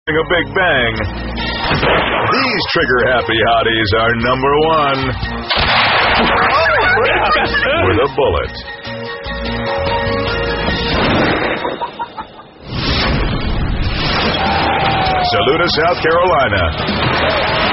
a big bang. These trigger-happy hotties are number one with a bullet. Saluda, South Carolina.